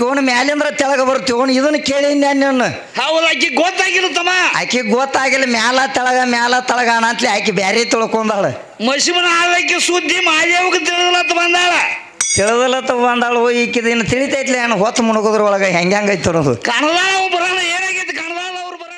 ಹೋಗ್ಕೋಣ ಮ್ಯಾಲಿಂದ್ರ ತೆಳಗ ಬರ್ತೀವೋಣ ಇದನ್ನ ಕೇಳಿ ನಾನು ಹೌದು ಆಕಿ ಗೊತ್ತಾಗಿರುತ್ತಮ್ಮ ಆಕಿ ಗೊತ್ತಾಗಿಲ್ಲ ಮ್ಯಾಲ ತಳಗ ಅಂತಲಿ ಆಕಿ ಬ್ಯಾರೆ ತಿಳ್ಕೊಂಡಾಳ ಮಸಿಮನ ಆಳಕ್ಕೆ ಸುದ್ದಿ ಮಾದೇವಕ್ಕೆ ತಿಳಿದಲತ್ತ ಬಂದಾಳ ತಿಳಿದಲತ್ತ ಬಂದಾಳು ಈಕಿದಿನ ತಿಳಿತೈತ್ಲಿ ಏನು ಹೊತ್ತು ಮುಣಗೋದ್ರ ಒಳಗೆ ಹೆಂಗೈತೆ ಅನ್ನೋದು ಕಣದಾಳ ಬರೋಣ ಏನಾಗೈತಿ ಕಣದಾಳ ಅವ್ರು ಬರೋಣ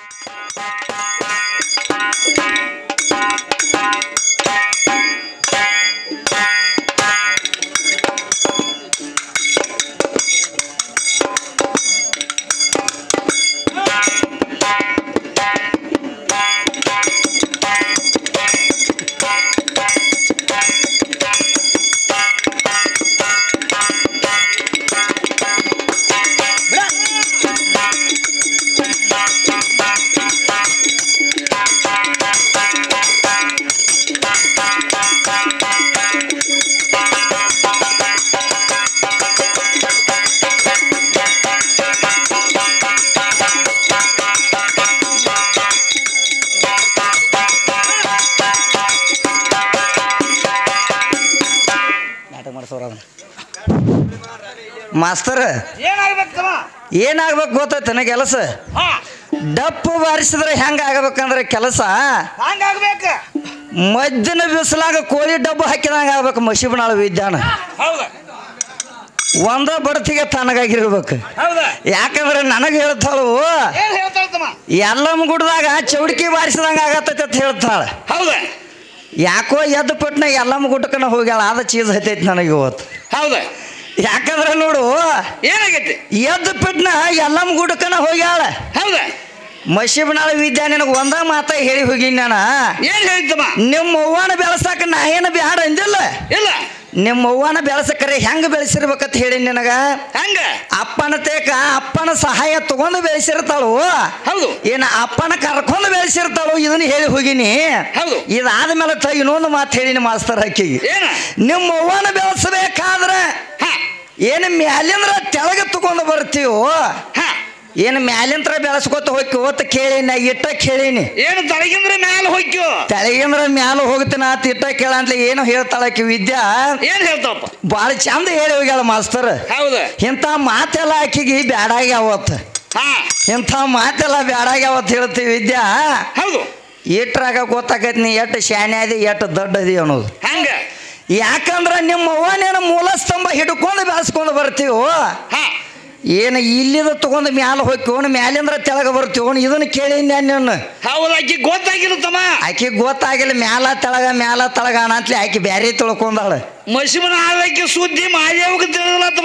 ಮಾಸ್ತರ್ ಏನಾಗ್ಬೇಕು ಗೊತ್ತೈತೆ ನನಗೆ ಕೆಲಸ ಡಪ್ಪು ಬಾರಿಸಿದ್ರೆ ಹೆಂಗ ಆಗ್ಬೇಕಂದ್ರೆ ಕೆಲಸ ಮದ್ದಿನ ಬಿಸಿಲಾಗ ಕೋಳಿ ಡಬ್ಬು ಹಾಕಿದಂಗ ಆಗ್ಬೇಕು ಮಶಿಬನಾಳ ವಿದ್ಯಾನ ಒಂದ ಬಡತಿಗೆ ತನಗಾಗಿರ್ಬೇಕು ಯಾಕಂದ್ರೆ ನನಗೆ ಹೇಳ್ತಾಳು ಎಲ್ಲಮ್ಮ ಗುಡ್ದಾಗ ಚೌಡಿಕಿ ಬಾರಿಸಿದಂಗ ಆಗತ್ತೈತೆ ಅಂತ ಹೇಳ್ತಾಳ ಯಾಕೋ ಎದ್ದು ಪಟ್ನ ಎಲ್ಲಮ್ಮ ಗುಡ್ಡಕ್ಕನ ಹೋಗ್ಯಾಳ ಅದ ಚೀಸ್ ಹತ್ತೈತಿ ನನಗೆ ಇವತ್ತು ಯಾಕಂದ್ರೆ ನೋಡು ಏನಾಗೈತಿ ಎದ್ದು ಪಿಟ್ನ ಎಲ್ಲಮ್ಮ ಗುಡ್ಡಕ್ಕನ ಹೋಗ್ಯಾಳ ಮಶಿಬನಾಳ ವಿದ್ಯಾ ನಿನಗೆ ಒಂದ ಮಾತ ಹೇಳಿ ಹೋಗಿನಿ ನಾನು ಏನ್ ಹೇಳಿದ್ದಮ್ಮ ನಿಮ್ಮ ಅವ್ವನ ಬೆಳೆಸಾಕ ನಾ ಏನು ಬ್ಯಾಡ ಅಂದಿಲ್ಲ ಇಲ್ಲ ನಿಮ್ಮ ಅವ್ವನ ಬೆಳೆಸಕರೆ ಹೆಂಗ ಬೆಳೆಸಿರ್ಬೇಕಂತ ಹೇಳಿ ನಿನಗ ಹಂಗ ಅಪ್ಪನ ತೇಕ ಅಪ್ಪನ ಸಹಾಯ ತಗೊಂಡು ಬೆಳೆಸಿರ್ತಾಳು ಹೌದು ಏನ ಅಪ್ಪನ ಕರ್ಕೊಂಡು ಬೆಳೆಸಿರ್ತಾಳು ಇದನ್ನ ಹೇಳಿ ಹೋಗಿನಿ ಹೌದು ಇದಾದ್ಮೇಲೆ ಇನ್ನೊಂದು ಮಾತು ಹೇಳಿನಿ ಮಾಸ್ತರ್ ಹಾಕಿಗೆ ನಿಮ್ಮ ಅವ್ವನ ಬೆಳೆಸಬೇಕಾದ್ರೆ ಏನು ಮ್ಯಾಲಿಂದ್ರ ತೆಳಗ ತಗೊಂಡು ಬರ್ತೀವೋ ಏನು ಮ್ಯಾಲಿಂತ್ರ ಬೆಳೆಸ್ಕೊತ ಹೋಗಿ ಓತ ಕೇಳಿನ ಇಟ್ಟ ಕೇಳೀನಿ ಏನು ತಳಗಿಂದ್ರ ಮ್ಯಾಲ ಹೋಗ್ಯೋ ತಳಗಿಂದ್ರ ಮ್ಯಾಲ ಹೋಗ್ತೀನಿ ಆತ ಇಟ್ಟ ಕೇಳ ಅಂತ ಏನು ಹೇಳ್ತಾಳಕಿ ವಿದ್ಯಾ ಏನ್ ಹೇಳ್ತಾವಪ್ಪ ಭಾಳ ಚಂದ ಹೇಳಿ ಹೋಗ್ಯಾಳ ಮಾಸ್ತರ್ ಹೌದು ಇಂಥ ಮಾತೆಲ್ಲ ಆಕಿಗೆ ಬ್ಯಾಡಾಗ್ಯಾವತ್ತು ಇಂಥ ಮಾತೆಲ್ಲ ಬ್ಯಾಡಾಗ್ಯಾವತ್ತು ಹೇಳ್ತೀವಿ ವಿದ್ಯಾ ಹೌದು ಇಟ್ರಾಗ ಗೊತ್ತಾಗೈತಿ ನೀ ಎಟ್ಟು ಶಾನೆ ಅದಿ ಎಟ್ಟು ದೊಡ್ಡ ಅದಿ ಅನ್ನೋದು ಹಂಗ ಯಾಕಂದ್ರೆ ನಿಮ್ಮ ಅವ್ವನೇನ ಮೂಲ ಸ್ತಂಭ ಹಿಡ್ಕೊಂಡು ಬೆಳೆಸ್ಕೊಂಡು ಬರ್ತೀವೋ ಏನು ಇಲ್ಲಿದ ತಗೊಂಡು ಮ್ಯಾಲ ಹೋಗ್ಕೋಣ ಮ್ಯಾಲಿಂದ್ರ ತೆಳಗ ಬರ್ತೀವೋಣ ಇದನ್ನ ಕೇಳೀನಿ ನಾನು ಹೌದು ಆಕಿ ಗೊತ್ತಾಗಿರುತ್ತಮ್ಮ ಆಕಿ ಗೊತ್ತಾಗಿಲ್ಲ ಮ್ಯಾಲ ತಳಗ ಅಂತಲಿ ಆಕಿ ಬ್ಯಾರೆ ತಿಳ್ಕೊಂಡಾಳ ಮಸಿಮನ ಆಳಕ್ಕೆ ಸುದ್ದಿ ಮಾದೇವಕ್ಕೆ ತಿಳಿದಲತ್ತ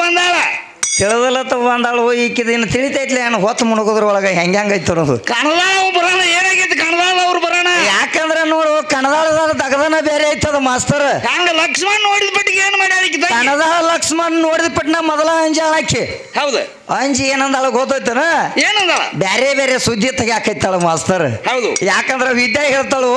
ಬಂದಾಳು ಈಕಿದಿನ ತಿಳಿತೈತ್ಲಿ ಏನು ಹೊತ್ತು ಮುಣಗೋದ್ರ ಒಳಗೆ ಹೆಂಗೈತೆ ಅನ್ನೋದು ಕಣದಾಳ ಬರೋಣ ಏನಾಗೈತಿ ಕಣದಾಳ ಅವ್ರು ಬರೋಣ ಯಾಕಂದ್ರೆ ನೋಡು ಕಣದಾಳದ ದಗದನ ಬೇರೆ ಐತದ ಮಾಸ್ತರ್ ಹಂಗ ಲಕ್ಷ್ಮಣ್ ನೋಡಿದ ಪಟ್ಟಿಗೆ ಏನ್ ಮಾಡಿ ಕಣದಾಳ ಲಕ್ಷ್ಮಣ್ ನೋಡಿದ ಪಟ್ನ ಮೊದಲ ಅಂಜಾಳಾಕಿ ಹೌದು ಅಂಜಿ ಏನಂದಾಳ ಗೊತ್ತೈತನ ಏನಂದಾಳ ಬ್ಯಾರೆ ಬೇರೆ ಸುದ್ದಿ ತೆಗ್ಯಾಕೈತಾಳ ಮಾಸ್ತರ್ ಹೌದು ಯಾಕಂದ್ರೆ ವಿದ್ಯಾ ಹೇಳ್ತಾಳು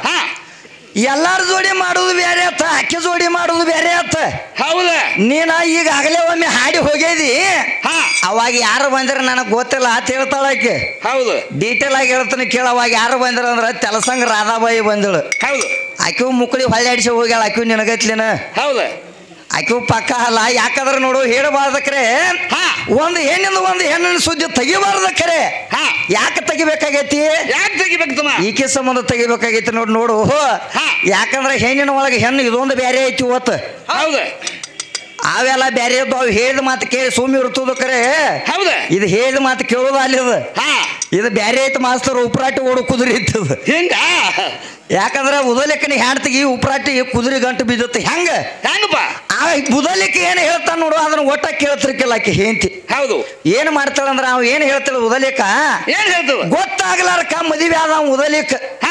ಎಲ್ಲಾರ ಜೋಡಿ ಮಾಡುದು ಬೇರೆ ಆತ ಅಕ್ಕಿ ಜೋಡಿ ಮಾಡುದು ಬೇರೆ ಆತ ಹೌದ ನೀನ ಈಗಾಗಲೇ ಒಮ್ಮೆ ಹಾಡಿ ಹೋಗಿದಿ ಅವಾಗ ಯಾರು ಬಂದ್ರೆ ನನಗೆ ಗೊತ್ತಿಲ್ಲ ಅಂತ ಹೇಳ್ತಾಳ ಆಕೆ ಹೌದು ಡೀಟೇಲ್ ಆಗಿ ಹೇಳ್ತಾನೆ ಕೇಳ ಅವಾಗ ಯಾರು ಬಂದ್ರ ಅಂದ್ರೆ ತೆಲಸಂಗ ರಾಧಾಬಾಯಿ ಬಂದಳು ಹೌದು ಆಕಿವು ಮುಕ್ಕಳಿ ಹೊಳ್ಳಾಡಿಸಿ ಹೋಗ್ಯಾಳ ಆಕಿವು ನಿನಗತ್ಲಿನ ಹೌದು ಆಕಿವು ಪಕ್ಕ ಅಲ್ಲ ಯಾಕಂದ್ರೆ ನೋಡು ಹೇಳಬಾರ್ದಕ್ರೆ ಒಂದು ಹೆಣ್ಣಿನ ಸುದ್ದಿ ತೆಗಿಬಾರ್ದಕ್ರೆ ಯಾಕೆ ತೆಗಿಬೇಕಾಗೈತಿ ಯಾಕೆ ತೆಗಿಬೇಕು ಈಕೆ ಸಂಬಂಧ ತೆಗಿಬೇಕಾಗೈತಿ ನೋಡು ಯಾಕಂದ್ರೆ ಹೆಣ್ಣಿನ ಒಳಗೆ ಹೆಣ್ಣು ಇದೊಂದು ಬೇರೆ ಐತಿ ಇವತ್ತು ಹೌದು ಅವೆಲ್ಲ ಬೇರೆ ಅವು ಹೇಳಿದ ಮಾತು ಕೇಳಿ ಸುಮ್ಮನೆ ಇರ್ತದ ಕರೆ ಹೌದ ಇದು ಹೇಳಿದ ಮಾತು ಕೇಳೋದು ಅಲ್ಲಿದ ಇದು ಬೇರೆ ಐತಿ ಮಾಸ್ತರ್ ಉಪ್ರಾಟಿ ಓಡು ಕುದುರೆ ಇರ್ತದ ಹಿಂಗ ಯಾಕಂದ್ರೆ ಉದಲಿಕ್ಕನ ಹೆಣ್ತಿಗೆ ಉಪ್ರಾಟಿ ಕುದುರೆ ಗಂಟು ಬಿದ್ದತ್ತೆ ಹೆಂಗಪ್ಪ ಆ ಉದಲಿಕ್ಕೆ ಏನು ಹೇಳ್ತಾನ ನೋಡು ಅದನ್ನ ಒಟ್ಟ ಕೇಳ್ತಿರ್ಕಿಲ್ಲ ಆಕಿ ಹೆಂತಿ ಹೌದು ಏನು ಮಾಡ್ತಾಳಂದ್ರ ಅವ್ ಏನು ಹೇಳ್ತಾಳ ಉದಲಿಕ ಏನ್ ಹೇಳ್ತದ ಗೊತ್ತಾಗ್ಲಾರಕ ಮದುವೆ ಆದ ಉದಲಿಕ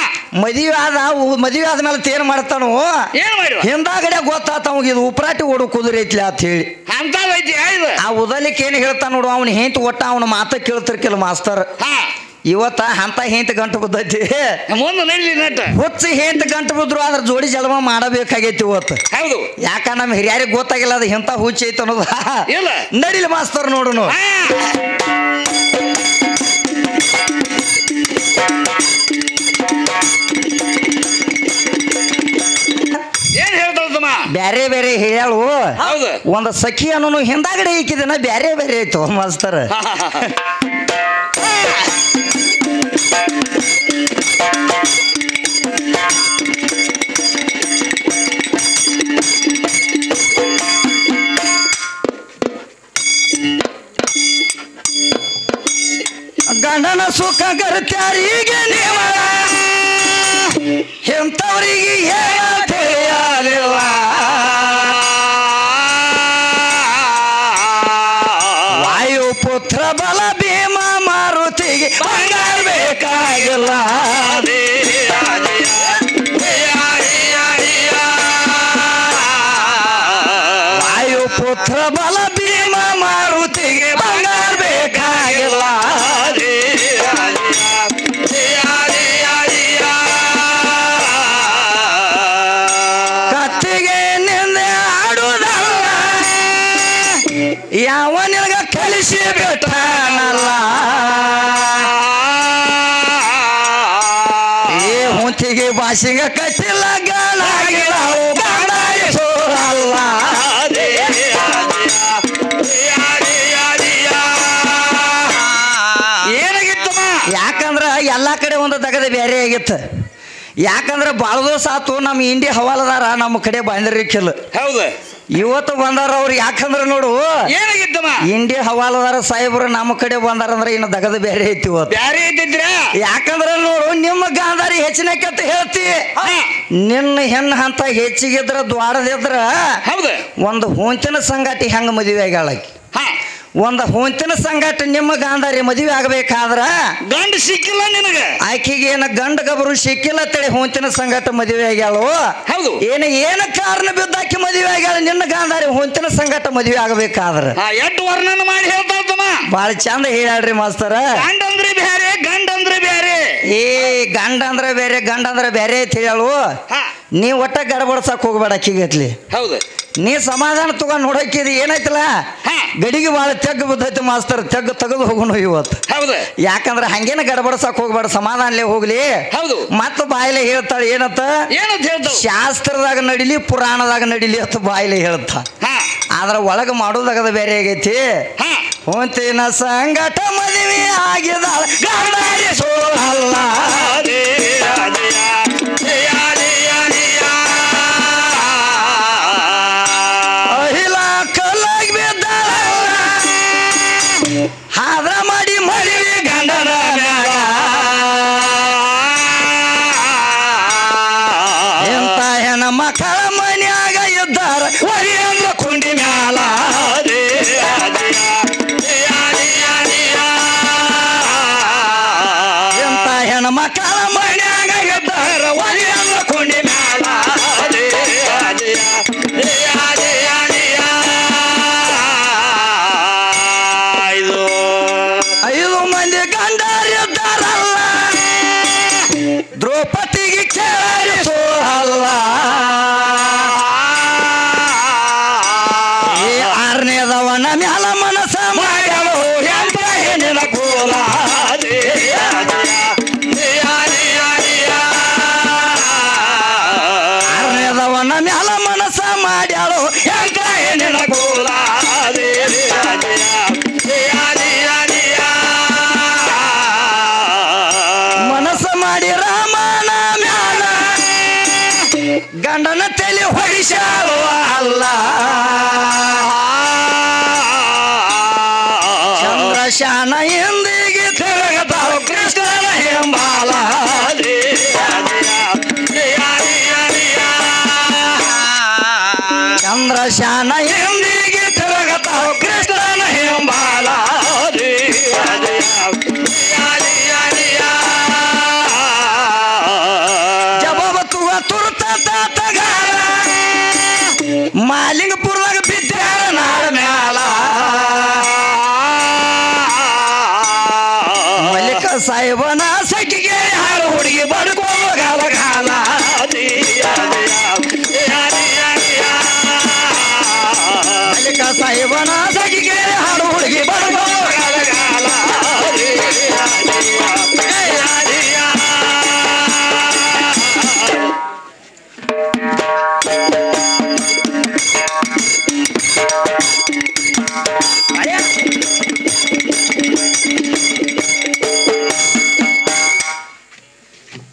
ಮದುವೆ ಆದ್ಮೇಲೆ ಏನ್ ಮಾಡ್ತಾನು ಹಿಂದಾಗಡೆ ಗೊತ್ತಾತ ಅವಾಗ ಇದು ಉಪ್ರಾಟಿ ಓಡು ಕುದುರೆ ಐತ್ಲಿ ಅಂತ ಹೇಳಿ ಆ ಉದಲಿಕ್ಕೆ ಏನು ಹೇಳ್ತಾನ ನೋಡು ಅವ್ನ ಹೆಂತಿ ಒಟ್ಟ ಅವನ ಮಾತ ಕೇಳ್ತಿರ್ಕಿಲ್ಲ ಮಾಸ್ತರ್ ಇವತ್ತ ಅಂತ ಹೆಂತ ಗಂಟು ಬಿದ್ದೈತಿ ಹುಚ್ಚಿ ಹೆಂತ ಗಂಟು ಬಿದ್ರು ಅದ್ರ ಜೋಡಿ ಜಲಮ ಮಾಡಬೇಕಾಗೈತಿ ಇವತ್ತು ಹೌದು ಯಾಕ ನಮ್ ಹಿರಿಯರಿಗೆ ಗೊತ್ತಾಗಿಲ್ಲ ಅದು ಎಂತ ಹುಚ್ಚಿ ಐತಿ ಅನ್ನೋದು ನಡಿಲಿ ಮಾಸ್ತರ್ ನೋಡುನು ಬ್ಯಾರೆ ಬೇರೆ ಹೇಳು ಹೌದು ಒಂದು ಸಖಿ ಅನ್ನೋನು ಹಿಂದಾಗಡೆ ಈಕಿದನ ಬ್ಯಾರೆ ಬೇರೆ ಐತು ಮಾಸ್ತರ್ ಗಂಡನ ಸುಖ ಗರ್ತ್ಯಾರಿಗೆ ನೀವ ಎಂಥವರಿಗೆ ಹೇಳಲಿಲ್ಲ ವಾಯುಪುತ್ರ ಬಲ ಭೀಮ ಮಾರುತಿಗೆ ಬಂಗಾರ ಬೇಕಾಗಿಲ್ಲ ವಾಯುಪುತ್ರ ಬಲ ಭೀಮ ಮಾರುತಿಗೆ ಬಂಗಾರ ಬೇಕಾಗಿಲ್ಲ ಕತ್ತಿಗೆ ನಿಂದೆ ಆಡುದಲ್ಲ ಯಾವ ನಿನಗ ಕಲಿಸಿ ಬಿಟ್ಟನಲ್ಲ ಏ ಹುಂಚಿಗೆ ಭಾಷೆಗ ಕಟ್ಟಿಲ್ಲ ಗಾಳಾಗಿಲ್ಲ ಸೋರಲ್ಲ ಏನಾಗಿತ್ತಮ್ಮ ಯಾಕಂದ್ರ ಎಲ್ಲಾ ಕಡೆ ಒಂದು ದಗದ ಬೇರೆ ಆಗಿತ್ತು ಯಾಕಂದ್ರೆ ಭಾಳ ದಿವಸ ಆತು ನಮ್ಮ ಇಂಡಿ ಹವಾಲದಾರ ನಮ್ಮ ಕಡೆ ಬಂದಿರ್ಕಿಲ್ಲ ಹೌದು ಇವತ್ತು ಬಂದಾರ ಅವ್ರು ಯಾಕಂದ್ರೆ ನೋಡು ಏನಾಗಿತ್ತಮ್ಮ ಇಂಡಿ ಹವಾಲದಾರ ಸಾಹೇಬ್ರು ನಮ್ಮ ಕಡೆ ಬಂದಾರಂದ್ರೆ ಇನ್ನು ದಗದ ಬೇರೆ ಐತಿ ಇವತ್ತು ಬ್ಯಾರೆ ಇದ್ದಿದ್ರ ಯಾಕಂದ್ರೆ ನೋಡು ನಿಮ್ಮ ಗಾಂಧಾರಿ ಹೆಚ್ಚಿನಕತ್ತ ಹೇಳ್ತಿ ನಿನ್ನ ಹೆಣ್ಣು ಹಂತ ಹೆಚ್ಚಿಗಿದ್ರ ದ್ವಾರದಿದ್ರ ಹೌದು ಒಂದು ಹೊಂಚಿನ ಸಂಗಾಟಿ ಹೆಂಗ ಮದುವೆ ಆಗ್ಯಾಳಕಿ ಹಾ ಒಂದು ಹೊಂಚಿನ ಸಂಗಾಟ ನಿಮ್ಮ ಗಾಂಧಾರಿ ಮದುವೆ ಆಗಬೇಕಾದ್ರ ಗಂಡ ಸಿಕ್ಕಿಲ್ಲ ನಿನಗ ಆಕೆಗೆ ಏನ ಗಂಡ ಗಬರು ಸಿಕ್ಕಿಲ್ಲ ತಳಿ ಹೊಂಚಿನ ಸಂಗಾಟ ಮದುವೆ ಆಗ್ಯಾಳು ಹೌದು ಏನ ಕಾರಣ ಬಿದ್ದಾಕಿ ಮದುವೆ ಆಗ್ಯಾಳ ನಿನ್ನ ಗಾಂಧಾರಿ ಹೊಂಚಿನ ಸಂಗಾಟ ಮದುವೆ ಆಗಬೇಕಾದ್ರ ಎಷ್ಟು ವರ್ಣನ ಮಾಡಿ ಹೇಳ್ತಾಳ್ತಮ್ಮ ಬಾಳ ಚಂದ ಹೇಳ್ರಿ ಮಾಸ್ತರ ಗಂಡ ಅಂದ್ರೆ ಬ್ಯಾರೆ ಗಂಡ ಅಂದ್ರೆ ಬ್ಯಾರೆ ಗಂಡ ಅಂದ್ರೆ ಬೇರೆ ಅಂತ ಹೇಳು ನೀ ಒಟ್ಟ ಗಡಬಡ್ಸಕ್ ಹೋಗ್ಬೇಡ ಅಕ್ಕಿಗತ್ಲಿ ಹೌದು ನೀ ಸಮಾಧಾನ ತಗೊಂಡ್ ನೋಡಕ್ಕಿದ್ ಏನೈತಲ್ಲ ಗಡಿಗೆ ಬಾಳ ತೆಗ್ಗು ಬಿದ್ದೈತಿ ಮಾಸ್ತರ್ ತೆಗ್ಗು ತೆಗೆದು ಹೋಗೋಣ ಇವತ್ತು ಹೌದು ಯಾಕಂದ್ರೆ ಹಂಗೇನ ಗಡಬಡ್ಸಕ್ ಹೋಗ್ಬೇಡ ಸಮಾಧಾನಲೇ ಹೋಗ್ಲಿ ಹೌದು ಮತ್ತ ಬಾಯಿಲೆ ಹೇಳ್ತಾಳೆ ಏನಂತ ಹೇಳ್ತಾವ ಶಾಸ್ತ್ರದಾಗ ನಡಿಲಿ ಪುರಾಣದಾಗ ನಡಿಲಿ ಅಂತ ಬಾಯಿಲೆ ಹೇಳ್ತಾ ಆದ್ರ ಒಳಗ ಮಾಡೋದಾಗದ ಬೇರೆ ಆಗೈತಿ ಹೊಂತಿನ ಸಂಗಟ ಮದುವೆ ಆಗಿದಾಳ ಗಾಂಧಾರಿ ಸೋಲಲ್ಲ ಅಹಿಲ ಕಲ್ಲಾಗಿ ಬಿದ್ದಾಳ ಹಾದ್ರ ಮಾಡಿ ಮದುವೆ ಗಂಡನ ಎಂತ ಹೆಣ ಮಕ್ಕಳ ಮನ್ಯಾಗ ಇದ್ದಾರ ಒರಿ ಅಂದ್ರ ಕುಂಡಿ ಮ್ಯಾಲ ಎಂತ ಹೆಣ ಮಕ್ಕಳ ಮನ್ಯಾಗ ಇದ್ದಾರ ಒರಿ ಅಂದ್ರ ಕುಂಡಿ ಮ್ಯಾಲ ಐದು ಮಂದಿ ಗಂಡರಿದ್ದಾರಲ್ಲ ದ್ರೌಪದಿಗೆ ಕೇಳಿಸೋ ಅಲ್ಲ ಆರನೇದವನ ಮ್ಯಾಲ ಮನಸ್ಸ ಮಾಡ್ಯಾಳು ಎಂತ ಹೆಣ್ಣಿನ ಕೋಲ ಆರನೇದವನ ಮ್ಯಾಲ ಮನಸ್ಸ ಮಾಡ್ಯಾಳು ಎಂತ ಹೆಣ್ಣಿನ ಕೋಲ ಮನಸ್ಸ ಮಾಡಿ ರಾಮನ ಮ್ಯಾಲ ಗಂಡನ ತಲೆ ಹೊಡಿಸಾಳು ಅಲ್ಲ ಚಂದ್ರಶಾನ ಎಂದಿಗೆ ತಿರುಗತಾಳು ಕೃಷ್ಣನ ಹೆಂಬಾಲ ಚಂದ್ರಶಾನ ಎಂದಿಗೆ ತಿರುಗತಾಳು ಕೃಷ್ಣನ ಹೆಂಬಾಲ ಜಬಬತ್ತುವ ತುರ್ತ ತಗಾರ ಮಾಲಿಂಗಪುರದಾಗ ಬಿದ್ದಾರ ನಾಳ ಮ್ಯಾಲ ಮಲ್ಲಿಕ ಸಾಹೇಬನ ಸಖಿಗೆ ಹಾಳು ಹುಡುಗಿ ಬಡ್ಕೋಗ ಗಾಲ ಮಲ್ಲಿಕ ಸಾಹೇಬನ ಸಖಿಗೆ ಹಾಳು ಹುಡುಗಿ ಬಡ್ಕೋಗ ಗಾಲ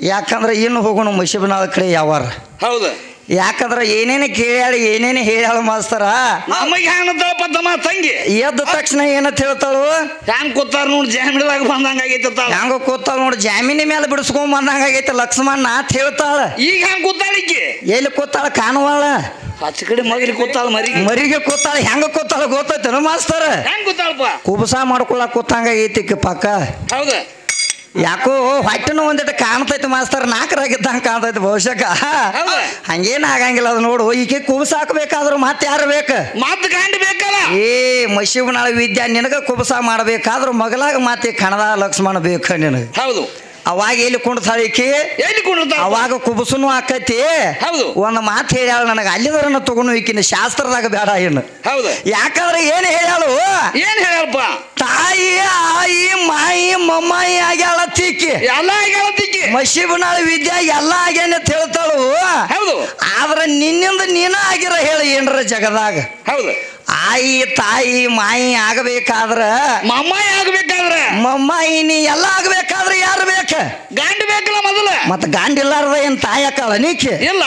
ಯಾಕಂದ್ರೆ ಇನ್ನು ಹೋಗೋಣ ಮಶಿಬನಾಳ ಕಡೆ ಯಾವಾರ ಹೌದು ಯಾಕಂದ್ರೆ ಏನೇನು ಕೇಳ್ಯಾಳ ಏನೇನು ಹೇಳ್ಯಾಳ ಮಾಸ್ತರ ನಮಗೆ ಹ್ಯಾಂಗತ್ತಪ್ಪ ತಮ್ಮ ತಂಗಿ ಎದ್ದ ತಕ್ಷಣ ಏನಂತ ಹೇಳ್ತಾಳು ಹ್ಯಾಂಗ ಕೂತಾರ ನೋಡಿ ಜಾಮಿಡ್ದಾಗ ಬಂದಂಗ ಆಗೈತ ಹೆಂಗ ಕೂತಾಳ ನೋಡಿ ಜಾಮೀನಿ ಮೇಲೆ ಬಿಡಿಸ್ಕೊಂಡ್ ಬಂದಂಗ ಆಗೈತೆ ಲಕ್ಷ್ಮಣ ಅಂತ ಹೇಳ್ತಾಳ ಈಗ ಹ್ಯಾಂಗ ಕೂತಾಳಿಕ್ಕೆ ಎಲ್ಲಿ ಕೂತಾಳ ಕಾಣುವಾಳ ಆಚೆ ಕಡೆ ಮಗರಿ ಕೂತಾಳ ಮರಿಗೆ ಕೂತಾಳ ಹೆಂಗ ಕೂತಾಳ ಗೊತ್ತೈತೇನು ಮಾಸ್ತರ ಹೆಂಗ ಕೂತಾಳಪ್ಪ ಕುಬಸ ಮಾಡ್ಕೊಳಕ್ ಕೂತಂಗ ಆಗೈತಿ ಪಕ್ಕ ಹೌದ ಯಾಕೋ ಹೊಟ್ಟೆನೂ ಒಂದಿಟ್ಟು ಕಾಣ್ತೈತಿ ಮಾಸ್ತರ್ ನಾಲ್ಕರಾಗಿದ್ದಂಗೆ ಕಾಣ್ತೈತಿ ಬಹುಶಃ ಹಂಗೇನು ಆಗಂಗಿಲ್ಲ ಅದು ನೋಡು ಈಕೆ ಕುಬಸ ಹಾಕ್ಬೇಕಾದ್ರು ಮತ್ತೆ ಯಾರು ಬೇಕು ಮತ್ ಗಂಡ ಬೇಕಲ್ಲ ಮಶಿಬನಾಳ ವಿದ್ಯಾ ನಿನಗ ಕುಬಸ ಮಾಡ್ಬೇಕಾದ್ರು ಮಗಲಾಗ ಮತ್ತೆ ಕಣದ ಲಕ್ಷ್ಮಣ ಬೇಕು ನಿನಗೆ ಹೌದು ಅವಾಗ ಎಲ್ಲಿ ಕುಂಡ್ತಾಳ ಈಕಿ ಎಲ್ಲಿ ಕುಂಡ್ತಾಳ ಅವಾಗ ಕುಬಸನು ಆಕೈತಿ ಹೌದು ಒಂದು ಮಾತು ಹೇಳ್ಯಾಳ ನನಗೆ ಅಲ್ಲಿದರನ್ನ ತಗೊಂಡು ಈಕಿನ ಶಾಸ್ತ್ರದಾಗ ಬೇಡ ಏನು ಹೌದು ಯಾಕಂದ್ರೆ ಏನು ಹೇಳ್ಯಾಳು ಏನ್ ಹೇಳಪ್ಪ ತಾಯಿ ಆಯಿ ಮಾಯಿ ಮೊಮ್ಮಾಯಿ ಆಗ್ಯಾಳ ತಿಕ್ಕಿ ಎಲ್ಲ ಆಗ್ಯಾಳತಿಕ್ಕಿ ಮಶಿಬನಾಳ ವಿದ್ಯಾ ಎಲ್ಲ ಆಗ್ಯಾನ ಅಂತ ಹೇಳ್ತಾಳು ಹೌದು ಆದ್ರೆ ನಿನ್ನಿಂದ ನೀನ ಆಗಿರ ಹೇಳಿ ಏನ್ರ ಜಗದಾಗ ಹೌದು ಆಯಿ ತಾಯಿ ಮಾಯಿ ಆಗಬೇಕಾದ್ರ ಮಮ್ಮಾಯಿ ಆಗ್ಬೇಕಾದ್ರ ಮೊಮ್ಮಾಯಿ ನೀ ಎಲ್ಲ ಆಗ್ಬೇಕಾದ್ರೆ ಯಾರು ಬೇಕ ಗಂಡ ಬೇಕಲ್ಲ ಮೊದಲ ಮತ್ತ ಗಾಂಡಿಲ್ಲಾರ್ದ ಏನ್ ತಾಯಿ ಅಕ್ಕಳ ನೀಕಿ ಇಲ್ಲ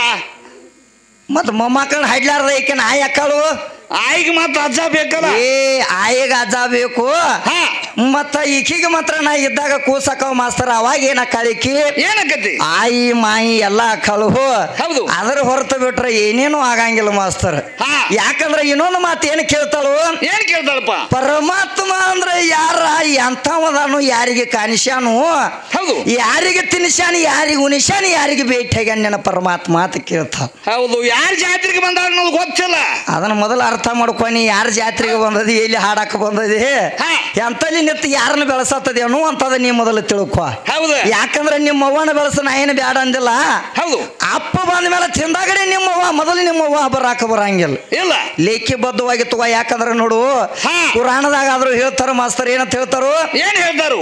ಮತ್ತ ಮೊಮ್ಮಕ್ಕಳನ್ನ ಹಡ್ಲಾರ್ದ ಈಕೆ ನಾಯಿ ಅಕ್ಕಳು ಆಯಿಗೆ ಮತ್ತ ಅಜ್ಜ ಬೇಕಲ್ಲ ಆಯಿಗ ಅಜ್ಜ ಬೇಕು ಮತ್ತ ಈಕಿಗೆ ಮಾತ್ರ ನಾ ಇದ್ದಾಗ ಕೂಸಕ್ಕವ ಮಾಸ್ತರ ಅವಾಗ ಏನ ಅಕ್ಕಾಳಿಕಿ ಏನಕ್ಕತಿ ಆಯಿ ಮಾಯಿ ಎಲ್ಲ ಅಕ್ಕಳು ಹೌದು ಅದ್ರ ಹೊರತು ಬಿಟ್ರೆ ಏನೇನು ಆಗಂಗಿಲ್ಲ ಮಾಸ್ತರ್ ಯಾಕಂದ್ರೆ ಇನ್ನೊಂದು ಮಾತು ಏನು ಕೇಳ್ತಾಳು ಏನ್ ಕೇಳ್ತಾಳಪ್ಪ ಪರಮಾತ್ಮ ಅಂದ್ರೆ ಯಾರ ಎಂಥವದಾನು ಯಾರಿಗೆ ಕಾಣಿಸ್ಯಾನು ಹೌದು ಯಾರಿಗೆ ತಿನ್ಸ್ಯಾನ ಯಾರಿಗೆ ಉಣಿಸ್ಯಾನ ಯಾರಿಗೆ ಭೇಟಿಯಾಗ ನನ್ನ ಪರಮಾತ್ಮ ಅಂತ ಕೇಳ್ತಾಳ ಹೌದು ಯಾರ ಜಾತ್ರೆಗೆ ಬಂದಾಳ ಅನ್ನೋದು ಗೊತ್ತಿಲ್ಲ ಅದನ್ನ ಮೊದಲು ಅರ್ಥ ಮಾಡ್ಕೊನಿ ಯಾರ ಜಾತ್ರೆಗೆ ಬಂದದಿ ಎಲ್ಲಿ ಹಾಡಾಕ ಬಂದದಿ ಎಂತಲ್ಲಿ ನಿಂತು ಯಾರನ್ನ ಬೆಳೆಸತ್ತದ ಅನ್ನುವಂಥದ್ದು ನೀ ಮೊದಲು ತಿಳ್ಕೊ ಹೌದು ಯಾಕಂದ್ರೆ ನಿಮ್ಮ ಅವ್ವನ ಬೆಳೆಸ ನಾ ಏನು ಬೇಡ ಅಂದಿಲ್ಲ ಹೌದು ಅಪ್ಪ ಬಂದ ಮೇಲೆ ತಿಂದಾಗಡೆ ನಿಮ್ಮವ್ವ ಮೊದಲು ನಿಮ್ಮವ್ವ ಬರಾಕ ಬರಂಗಿಲ್ಲ ಇಲ್ಲ ಲೇಖಿಬದ್ಧವಾಗಿ ತಗೋ ಯಾಕಂದ್ರೆ ನೋಡು ಪುರಾಣದಾಗ ಆದ್ರೂ ಹೇಳ್ತಾರ ಮಾಸ್ತರ್ ಏನಂತ ಹೇಳ್ತಾರು ಏನ್ ಹೇಳ್ತಾರು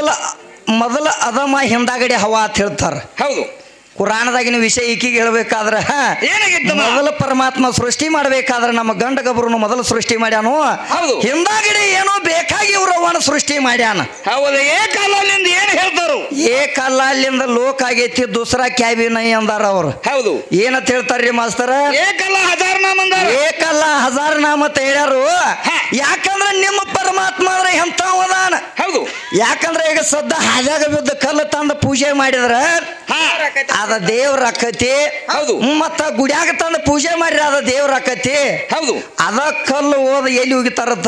ಮೊದಲ ಅದಮ ಹಿಂದಾಗಡೆ ಹವಾ ಅಂತ ಹೇಳ್ತಾರ ಹೌದು ಪುರಾಣದಾಗಿನ ವಿಷಯ ಈಕಿಗೆ ಹೇಳ್ಬೇಕಾದ್ರ ಮೊದಲ ಪರಮಾತ್ಮ ಸೃಷ್ಟಿ ಮಾಡ್ಬೇಕಾದ್ರೆ ನಮ್ಮ ಗಂಡ ಗಬ್ರನು ಮೊದಲು ಸೃಷ್ಟಿ ಮಾಡ್ಯಾನು ಹಿಂದಾಗಡೆ ಏನೋ ಬೇಕಾಗಿ ಇವ್ರವನ ಸೃಷ್ಟಿ ಮಾಡ್ಯಾನ ಹೌದು ಏಕಲ್ಲಲ್ಲಿಂದ ಏನ್ ಹೇಳ್ತಾರು ಏಕಲ್ಲಲ್ಲಿಂದ ಲೋಕ ಆಗೈತಿ ದೂಸರಾ ಕ್ಯಾಬಿನೈ ಅಂದಾರ ಅವ್ರು ಹೌದು ಏನಂತ ಹೇಳ್ತಾರ್ರಿ ಮಾಸ್ತರ ಏಕಲ್ಲ ಹಜಾರ್ ನಾಮ ಏಕಲ್ಲ ಹಜಾರ್ ನಾಮ ಅಂತ ಹೇಳ್ಯಾರು ಯಾಕಂದ್ರೆ ನಿಮ್ಮ ಪರಮಾತ್ಮ ಅಂದ್ರೆ ಎಂಥವದಾನ ಹೌದು ಯಾಕಂದ್ರೆ ಈಗ ಸದ್ದ ಹಾಜಾಗ ಬಿದ್ದ ಕಲ್ಲು ತಂದ ಪೂಜೆ ಮಾಡಿದ್ರ ಅದ ದೇವ್ರ ಆಕತಿ ಹೌದು ಮತ್ತ ಗುಡಿಯಾಗ ತಂದ ಪೂಜೆ ಮಾಡ್ರಿ ಅದ ದೇವ್ರ ಆಕತಿ ಹೌದು ಅದ ಕಲ್ಲು ಓದ ಎಲ್ಲಿ ಹೋಗಿತಾರತ್ತ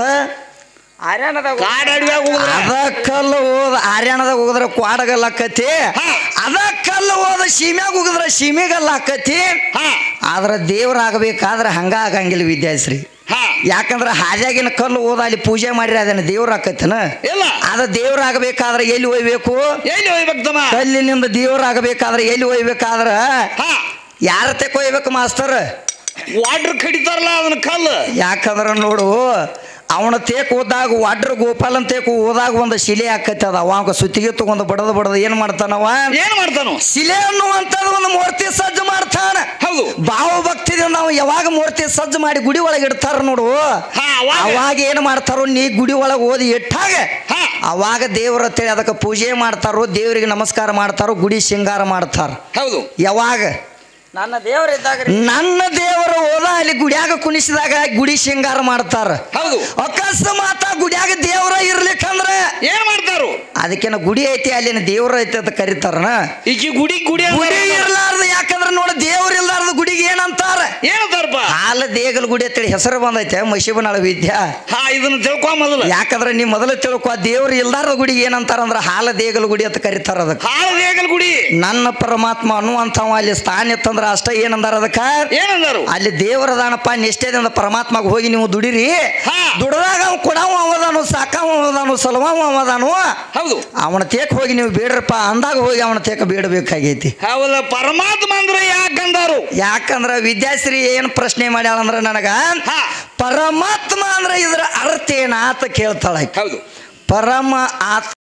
ಅದ ಕಲ್ಲು ಓದ ಆರ್ಯಾಣದಾಗ ಹೋದ್ರ ಕ್ವಾಡಗಲ್ಲ ಆಕತಿ ಅದ ಕಲ್ಲು ಓದ ಸೀಮ್ಯಾಗ ಹೋಗಿದ್ರ ಸೀಮೆಗಲ್ಲ ಆಕತಿ ಆದ್ರ ದೇವ್ರ ಆಗಬೇಕಾದ್ರ ಹಂಗ ಆಗಂಗಿಲ್ಲ ವಿದ್ಯಾಶ್ರೀ ಯಾಕಂದ್ರೆ ಹಾಜಾಗಿನ ಕಲ್ಲು ಓದ ಅಲ್ಲಿ ಪೂಜೆ ಮಾಡ್ರಿ ಅದನ್ನ ದೇವ್ರ ಆಕೈತನ ಅದ ದೇವ್ರ ಆಗಬೇಕಾದ್ರೆ ಎಲ್ಲಿ ಒಯ್ಬೇಕು ಕಲ್ಲಿನಿಂದ ದೇವ್ರ ಆಗಬೇಕಾದ್ರೆ ಎಲ್ಲಿ ಒಯ್ಬೇಕಾದ್ರ ಯಾರ ತೆಕ್ ಒಯ್ಬೇಕು ಮಾಸ್ತರ್ ವಾಟರ್ ಕಡಿತಾರಲ್ಲ ಅದನ್ನ ಕಲ್ಲು ಯಾಕಂದ್ರ ನೋಡು ಅವನ ತೇಕ್ ಹೋದಾಗ ವಾಡ್ರ ಗೋಪಾಲನ್ ತೇಕು ಹೋದಾಗ ಒಂದು ಶಿಲೆ ಆಕೈತಿ ಅದ ಅವಾಗ ಸುತ್ತಿಗೆ ತಗೊಂಡು ಬಡದ ಏನ್ ಮಾಡ್ತಾನವ ಶಿಲೆ ಅನ್ನುವಂಥದ್ದು ಒಂದು ಮೂರ್ತಿ ಸಜ್ಜು ಮಾಡ್ತಾನ ಹೌದು ಭಾವ ಭಕ್ತಿದಿಂದ ನಾವು ಯಾವಾಗ ಮೂರ್ತಿ ಸಜ್ಜು ಮಾಡಿ ಗುಡಿ ಒಳಗೆ ಇಡ್ತಾರ ನೋಡು ಅವಾಗ ಏನ್ ಮಾಡ್ತಾರೋ ನೀ ಗುಡಿ ಒಳಗೆ ಓದಿ ಇಟ್ಟಾಗ ಅವಾಗ ದೇವ್ರ ಅಂತೇಳಿ ಅದಕ್ಕೆ ಪೂಜೆ ಮಾಡ್ತಾರೋ ದೇವರಿಗೆ ನಮಸ್ಕಾರ ಮಾಡ್ತಾರೋ ಗುಡಿ ಶೃಂಗಾರ ಮಾಡ್ತಾರ ಹೌದು ಯಾವಾಗ ನನ್ನ ದೇವರ ಹೋದ ಅಲ್ಲಿ ಗುಡಿಯಾಗ ಕುಣಿಸಿದಾಗ ಗುಡಿ ಶೃಂಗಾರ ಮಾಡ್ತಾರ ಹೌದು ಅಕಸ್ಮಾತ್ ಗುಡಿಯಾಗ ದೇವರ ಇರ್ಲಿಕ್ಕಂದ್ರ ಏನ್ ಮಾಡ್ತಾರು ಅದಕ್ಕೇನ ಗುಡಿ ಐತಿ ಅಲ್ಲಿನ ದೇವ್ರ ಐತಿ ಅಂತ ಕರೀತಾರನ ಈಗ ಗುಡಿ ಇರ್ಲಾರ್ದ ಯಾಕಂದ್ರ ನೋಡ ದೇವ್ರ ಇರ್ಲಾರ್ದ ಗುಡಿಗೆ ಏನಂತಾರ ಹಾಲ ದೇಗಲ್ ಗುಡಿ ಅಂತೇಳಿ ಹೆಸರು ಬಂದೈತೆ ಮಶಿಬನಾಳ ವಿದ್ಯಾ ಇದನ್ನ ತಿಳ್ಕೊ ಮೊದಲು ಯಾಕಂದ್ರ ನೀ ಮೊದಲು ತಿಳ್ಕೊ ದೇವ್ರ ಇಲ್ಲಾರ್ದ ಗುಡಿಗೆ ಏನಂತಾರ ಅಂದ್ರ ಹಾಲ ದೇಗಲ್ ಗುಡಿ ಅಂತ ಕರೀತಾರ ಅದಕ್ಕೆ ಹಾಲ ದೇಗಲ್ ಗುಡಿ ನನ್ನ ಪರಮಾತ್ಮ ಅನ್ನುವಂಥವ ಅಲ್ಲಿ ಸ್ಥಾನ ಇತ್ತಂದ್ರ ಅಷ್ಟ ಏನಂದಾರ ಅದಕ್ಕ ಏನಂದಾರು ಅಲ್ಲಿ ದೇವರದಾನಪ್ಪ ನಿಷ್ಠೆದಿಂದ ಪರಮಾತ್ಮಗೆ ಹೋಗಿ ನೀವು ದುಡಿರಿ ದುಡದಾಗ ಅವ್ ಕೊಡವ ಅವದಾನು ಸಾಕವ ಅವದಾನು ಸಲವ ಅವದಾನು ಹೌದು ಅವನ ತೇಕ್ ಹೋಗಿ ನೀವು ಬೇಡ್ರಪ್ಪ ಅಂದಾಗ ಹೋಗಿ ಅವನ ತೇಕ ಬೇಡಬೇಕಾಗೈತಿ ಹೌದು ಪರಮಾತ್ಮ ಅಂದ್ರೆ ಯಾಕಂದಾರು ಯಾಕಂದ್ರ ವಿದ್ಯಾಶ್ರೀ ಏನ್ ಪ್ರಶ್ನೆ ಮಾಡ್ಯಾಳಂದ್ರ ನನಗ ಪರಮಾತ್ಮ ಅಂದ್ರೆ ಇದ್ರ ಅರ್ಥ ಏನ ಅಂತ ಕೇಳ್ತಾಳ ಹೌದು ಪರಮ ಆತ್ಮ